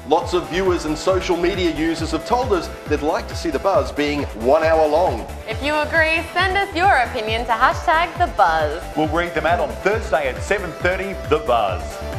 Lots of viewers and social media users have told us they'd like to see The Buzz being 1 hour long. If you agree, send us your opinion to #thebuzz. We'll read them out on Thursday at 7:30, The Buzz.